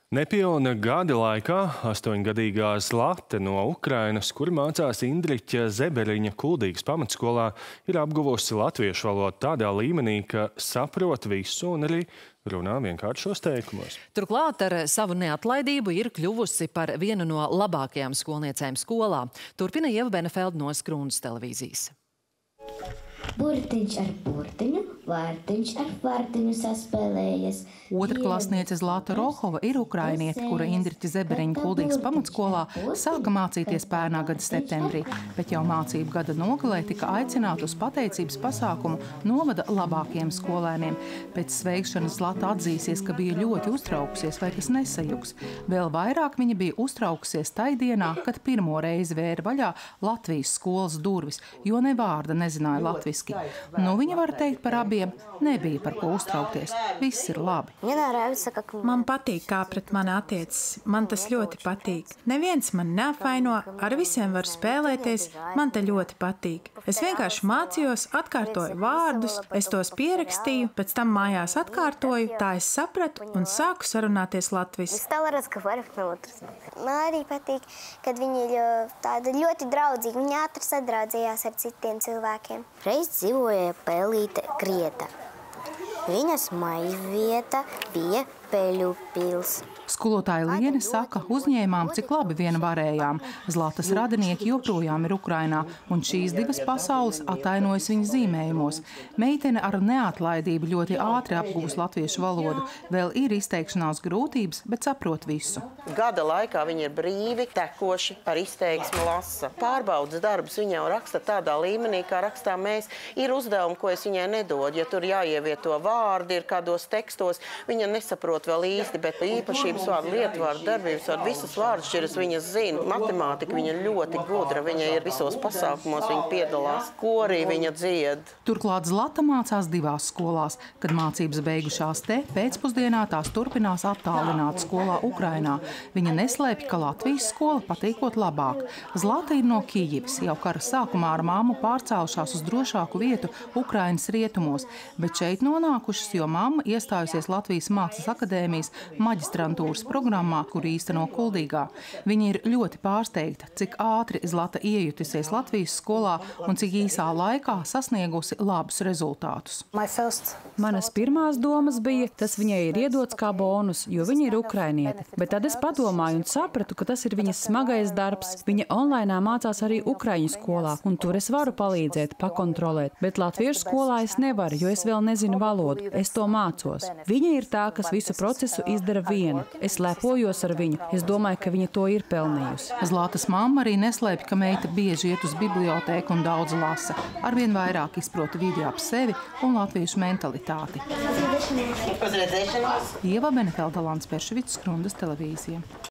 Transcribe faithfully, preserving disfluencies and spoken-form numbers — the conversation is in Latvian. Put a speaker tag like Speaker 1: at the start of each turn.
Speaker 1: Nepilna gada laikā astoņgadīgā Zlate no Ukrainas, kura mācās Indriķa Zeberiņa Kuldīgas pamatskolā, ir apguvusi latviešu valodu tādā līmenī, ka saprot visu un arī runā vienkāršos teikumos.
Speaker 2: Turklāt ar savu neatlaidību ir kļuvusi par vienu no labākajām skolniecēm skolā. Turpina Ieva Benefeld no Skrundas televīzijas.
Speaker 3: Burtiņš ar burtiņu, vārtiņš ar vārtiņu saspēlējies.
Speaker 4: Otrklasniece Zlata Rohova ir ukrainiete, kura Indriķa Zeberiņa Kuldīgas pamatskolā sāka mācīties pērnā gada septembrī, bet jau mācību gada nogalē tika aicināta uz pateicības pasākumu novada labākiem skolēniem. Pēc sveikšanas Zlata atzīsies, ka bija ļoti uztraukusies, vai kas nesajuks. Vēl vairāk viņa bija uztraukusies tai dienā, kad pirmo reizi vēra vaļā Latvijas skolas durvis, jo ne vārda nezināja latviski. Nu, viņa var teikt par abiem, nebija par ko uztraukties. Viss ir labi.
Speaker 5: Man patīk, kā pret mani attiecas. Man tas ļoti patīk. Neviens man neapvaino, ar visiem var spēlēties. Man te ļoti patīk. Es vienkārši mācījos, atkārtoju vārdus, es tos pierakstīju, pēc tam mājās atkārtoju, tā es sapratu un sāku sarunāties latviski.
Speaker 6: Man arī patīk, kad viņi ir tādi ļoti draudzīgi. Viņi ātri sadraudzījās ar citiem cilvēkiem. Reiz dzīvoja Pelīte Grieta. Viņas mājvieta bija Peļu pils.
Speaker 4: Skolotāja Liene saka, uzņēmām, cik labi vien varējām. Zlatas radinieki joprojām ir Ukrainā, un šīs divas pasaules atainojas viņas zīmējumos. Meitene ar neatlaidību ļoti ātri apgūs latviešu valodu. Vēl ir izteikšanās grūtības, bet saprot visu.
Speaker 7: Gada laikā viņi ir brīvi, tekoši, ar izteiksmi lasa. Pārbaudas darbus viņa jau raksta tādā līmenī, kā rakstām mēs. Ir uzdevumi, ko es viņai nedodu. Ja tur jāievieto vārdi, ir kādos tekstos, viņa nesaprot vēl īsti, bet īpašības vārdu, lietvārdu, darbības vārdu, visas vārdšķiras viņas zina. Matemātika viņa ļoti gudra, viņa ir visos pasākumos, viņa piedalās. Korī viņa dzied.
Speaker 4: Turklāt Zlata mācās divās skolās. Kad mācības beigušās te, pēcpusdienā tās turpinās attālināt skolā Ukrainā. Viņa neslēpj, ka Latvijas skola patīkot labāk. Zlata ir no Kijivas, jau kara sākumā ar māmu pārcēlušās uz drošāku vietu Ukrainas rietumos, bet šeit nonākušas, jo mamma iestājusies Latvijas Mākslas akadēmijas maģistrantūras programmā, kur īsteno Kuldīgā. Viņa ir ļoti pārsteigta, cik ātri Zlata iejutusies Latvijas skolā un cik īsā laikā sasniegusi labus rezultātus.
Speaker 8: Manas pirmās domas bija, tas viņai ir iedots kā bonus, jo viņa ir ukrainiete. Bet tad es padomāju un sapratu, ka tas ir viņas smagais darbs. Viņa online mācās arī ukraiņu skolā, un tur es varu palīdzēt, pakontrolēt. Bet latviešu skolā es nevaru, jo es vēl nezinu valodu. Es to mācos. Viņa ir tā, kas visu procesu izdara viena. Es lepojos ar viņu. Es domāju, ka viņa to ir pelnījusi.
Speaker 4: Zlatas mamma arī neslēpj, ka meita bieži iet uz bibliotēku un daudz lasa. Arvien vairāk izprota vidi ap sevi un latviešu mentalitāti. Ieva Benefelda, Lants Perševics, Skrundas televīzija.